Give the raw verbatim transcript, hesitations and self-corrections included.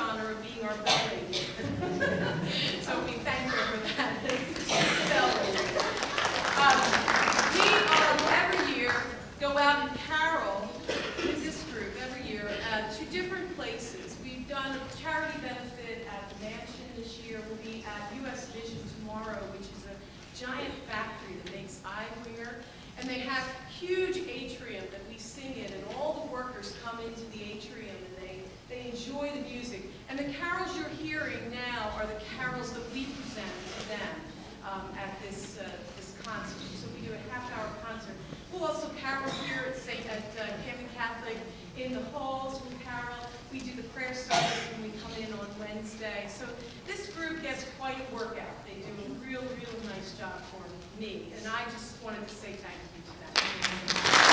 honor of being our bell lady. So we thank her for that. Bell lady. Um, we um, every year go out and carol with this group every year uh, to different places. We've done a charity benefit at the mansion this year. We'll be at U S Vision tomorrow, which is a giant factory that makes eyewear. And they have huge atrium that we sing in, and all the workers come into the atrium and they, they enjoy the music. And the carols you're hearing now are the carols that we present to them um, at this, uh, this concert. So we do a half-hour concert. We'll also carol here at, Saint at uh, Camden Catholic in the halls. We carol. We do the prayer service when we come in on Wednesday. So this group gets quite a workout. They do a real, real nice job for me. And I just wanted to say thank you to them.